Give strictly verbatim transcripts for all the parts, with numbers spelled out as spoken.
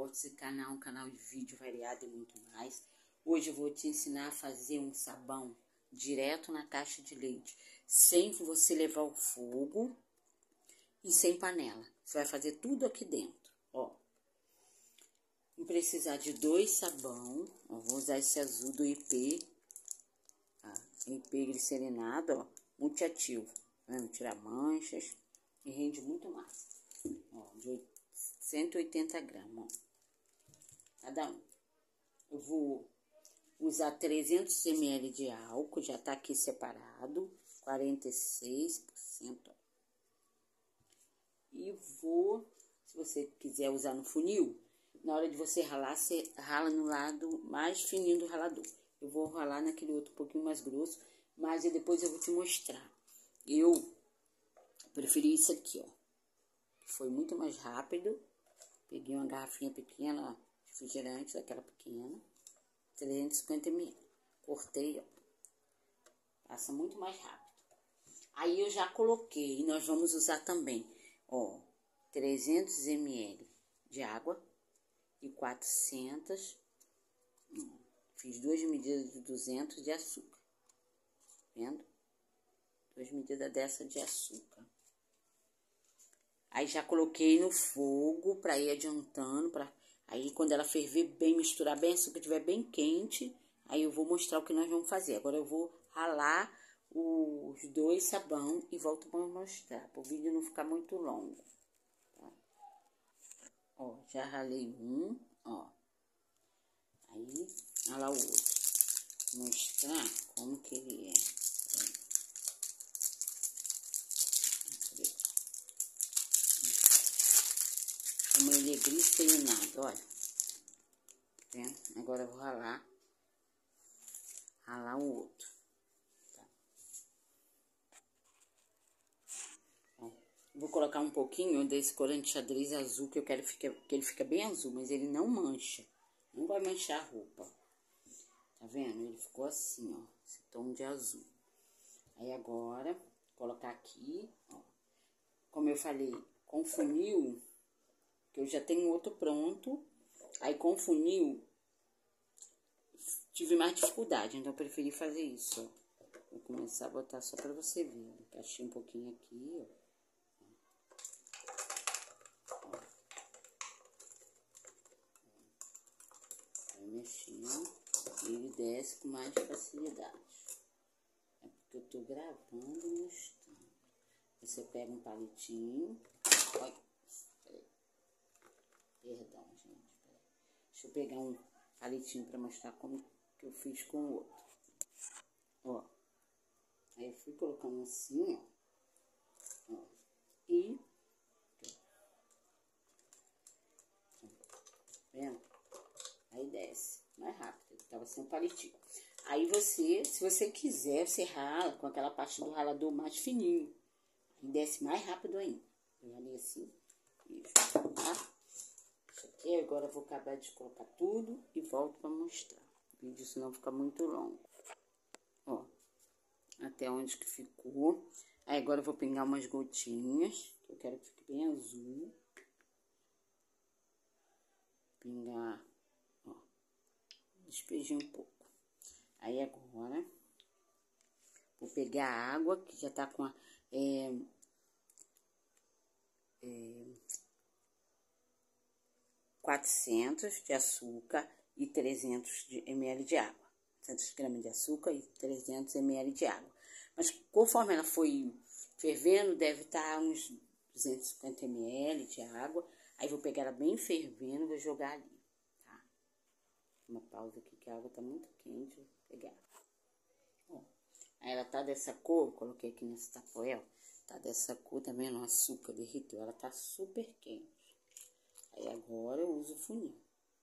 gosto desse canal, um canal de vídeo variado e muito mais. Hoje eu vou te ensinar a fazer um sabão direto na caixa de leite, sem você levar o fogo e sem panela. Você vai fazer tudo aqui dentro, ó. Vou precisar de dois sabão, ó, vou usar esse azul do I P, tá? I P glicerinado, ó, multiativo, tá vendo? Tira manchas e rende muito mais, ó, de cento e oitenta gramas, ó, cada um. Eu vou usar trezentos mililitros de álcool, já tá aqui separado, quarenta e seis por cento, ó. E vou, se você quiser usar no funil, na hora de você ralar, você rala no lado mais fininho do ralador. Eu vou ralar naquele outro um pouquinho mais grosso, mas depois eu vou te mostrar. Eu preferi isso aqui, ó. Foi muito mais rápido. Peguei uma garrafinha pequena, ó, de refrigerante, daquela pequena, trezentos e cinquenta mililitros. Cortei, ó. Passa muito mais rápido. Aí eu já coloquei, e nós vamos usar também, ó, trezentos mililitros de água e quatrocentos, hum, fiz duas medidas de duzentos de açúcar, vendo? Duas medidas dessa de açúcar. Aí já coloquei no fogo para ir adiantando, para aí quando ela ferver bem, misturar bem, açúcar estiver bem quente, aí eu vou mostrar o que nós vamos fazer. Agora eu vou ralar os dois sabão e volto para mostrar, para o vídeo não ficar muito longo, tá? Ó, já ralei um, ó. Aí, ralar o outro. Mostrar como que ele é. Como ele é glicerinado, olha. Tá vendo? Agora eu vou ralar. Ralar o outro. Tá? Ó, vou colocar um pouquinho desse corante xadrez azul, que eu quero ficar, que ele fica bem azul, mas ele não mancha. Não vai manchar a roupa. Tá vendo? Ele ficou assim, ó. Esse tom de azul. Aí agora, colocar aqui, ó. Como eu falei, com funil, que eu já tenho outro pronto. Aí com funil, tive mais dificuldade, então eu preferi fazer isso, ó. Vou começar a botar só pra você ver. Encaixei um pouquinho aqui, ó. Vai mexendo, e ele desce com mais facilidade. É porque eu tô gravando e mostrando. Você pega um palitinho. Olha, peraí. Perdão, gente. Peraí. Deixa eu pegar um palitinho pra mostrar como que eu fiz com o outro. Ó. Aí eu fui colocando assim, ó. Ó. E. Vendo? Aí desce mais rápido. Eu tava sem o palitinho. Aí você, se você quiser, você rala com aquela parte do ralador mais fininho. Aí desce mais rápido ainda. Eu ralei assim. Isso, tá? Isso aqui, agora eu vou acabar de colocar tudo e volto pra mostrar. O vídeo senão fica muito longo. Ó. Até onde que ficou. Aí agora eu vou pegar umas gotinhas, que eu quero que fique bem azul. Pingar, ó. Despejar um pouco. Aí agora, vou pegar a água, que já tá com a, é, é, quatrocentos de açúcar e trezentos mililitros de água. trezentos gramas de açúcar e trezentos mililitros de água. Mas conforme ela foi fervendo, deve estar uns duzentos e cinquenta mililitros de água. Aí vou pegar ela bem fervendo e vou jogar ali, tá? Uma pausa aqui que a água tá muito quente, vou pegar. Ó, aí ela tá dessa cor, coloquei aqui nesse tapoel, tá dessa cor também, no açúcar derreteu, ela tá super quente. Aí agora eu uso o funil.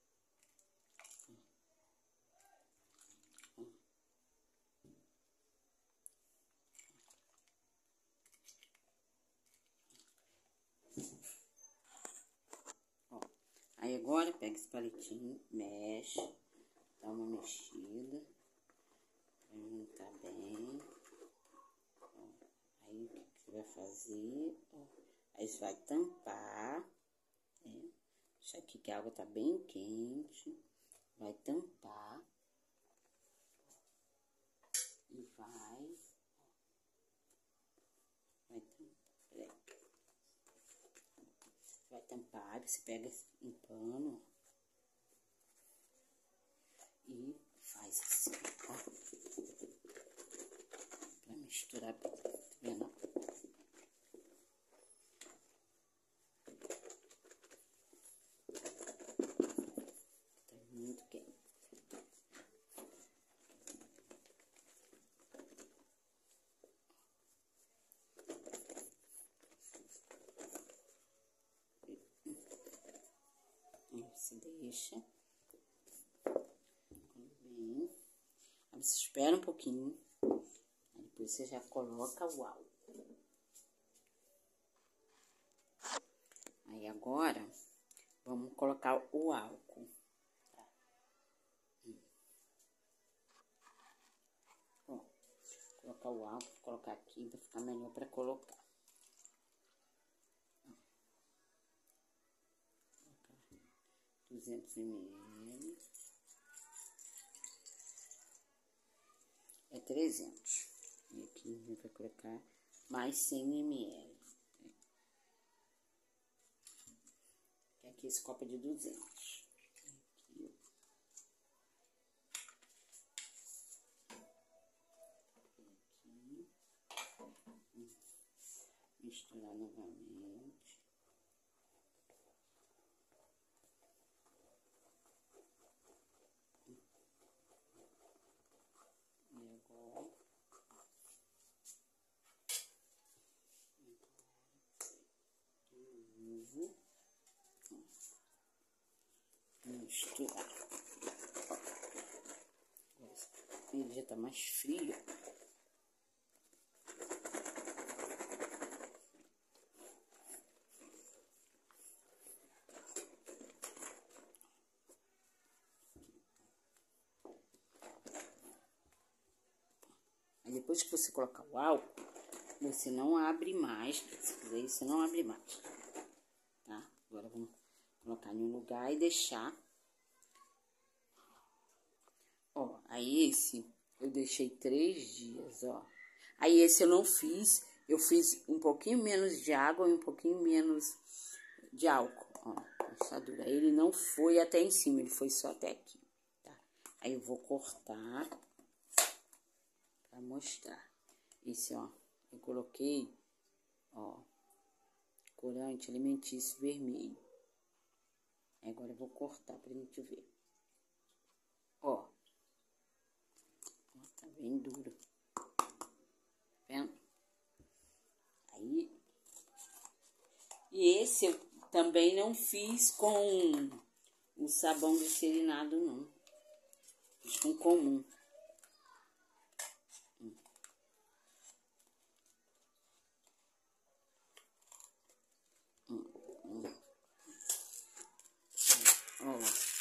Ó, aí agora pega esse palitinho, mexe, dá uma mexida, pra juntar bem. Ó, aí o que você vai fazer? Ó, aí você vai tampar, né? Deixa aqui que a água tá bem quente. Vai tampar. E vai... Vai tampar. Vai tampar, você pega um pano e faz assim, ó. Pra misturar bem, tá vendo? Tá muito quente. Você deixa bem. Aí você espera um pouquinho. Aí depois você já coloca o álcool. Aí agora vamos colocar o álcool. Tá? Hum. Ó, colocar o álcool, vou colocar aqui pra ficar melhor pra colocar. duzentos mililitros. É trezentos. E aqui a gente vai colocar mais cem mililitros. E aqui esse copo é de duzentos. Aqui. Aqui. Misturar novamente. Misturar. Ele já tá mais frio. Aí depois que você colocar o álcool, você não abre mais. Se quiser isso, você não abre mais. Tá? Agora vamos colocar em um lugar e deixar. Ó, aí esse eu deixei três dias, ó. Aí esse eu não fiz, eu fiz um pouquinho menos de água e um pouquinho menos de álcool, ó, rachadura. Ele não foi até em cima, ele foi só até aqui, tá? Aí eu vou cortar pra mostrar. Esse, ó, eu coloquei, ó, corante alimentício vermelho. Agora eu vou cortar pra gente ver. Ó. Tá bem duro. Tá vendo? Aí. E esse eu também não fiz com o sabão glicerinado, não. Fiz com comum. Hum. Hum, hum. Ó.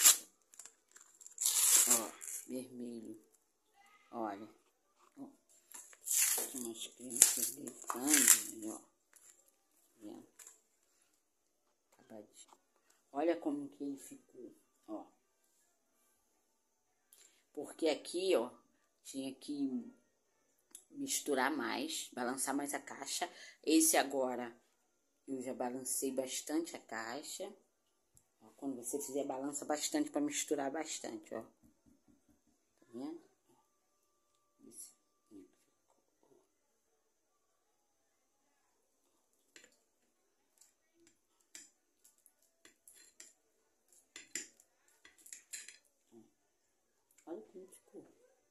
Ó, vermelho. Olha, ó, tem umas crianças gritando, ó, vendo? Acabadinho. Olha como que ele ficou, ó. Porque aqui, ó, tinha que misturar mais, balançar mais a caixa. Esse agora, eu já balancei bastante a caixa. Ó, quando você fizer, balança bastante para misturar bastante, ó. Tá vendo? Olha como ficou.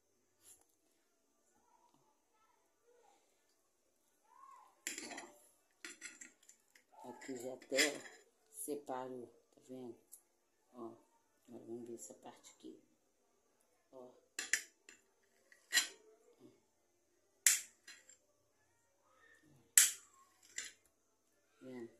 Ó, aqui já até separou, tá vendo? Ó, agora vamos ver essa parte aqui. Ó. Vendo?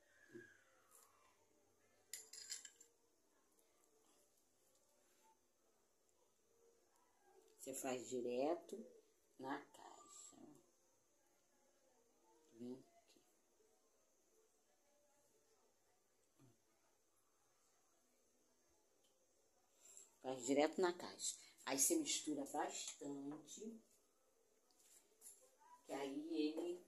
Você faz direto na caixa, ó. Tá vendo? Aqui. Faz direto na caixa. Aí você mistura bastante. Que aí ele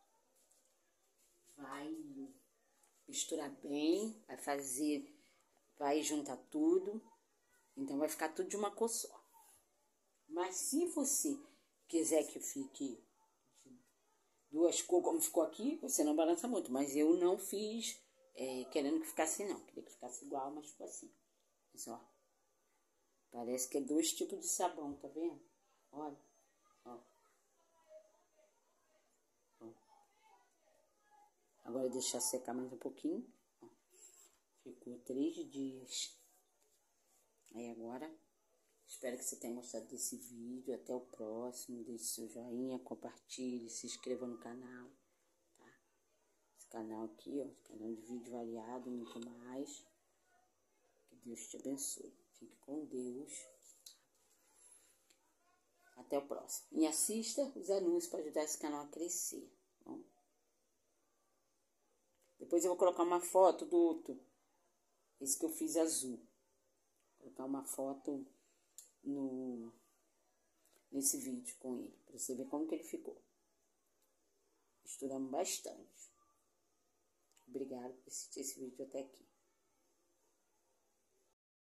vai misturar bem, vai fazer, vai juntar tudo. Então vai ficar tudo de uma cor só. Mas se você quiser que fique duas cores como ficou aqui, você não balança muito. Mas eu não fiz é, querendo que ficasse não. Queria que ficasse igual, mas ficou assim. Isso, ó. Parece que é dois tipos de sabão, tá vendo? Olha, ó. Ó. Agora deixar secar mais um pouquinho. Ó. Ficou três dias. Aí agora, espero que você tenha gostado desse vídeo. Até o próximo. Deixe seu joinha, compartilhe, se inscreva no canal. Tá? Esse canal aqui, ó. Canal de vídeo variado, muito mais. Que Deus te abençoe. Fique com Deus. Até o próximo. E assista os anúncios para ajudar esse canal a crescer. Tá bom? Depois eu vou colocar uma foto do outro. Esse que eu fiz azul. Vou colocar uma foto no, nesse vídeo com ele. Para você ver como que ele ficou. Misturamos bastante. Obrigada por assistir esse vídeo até aqui.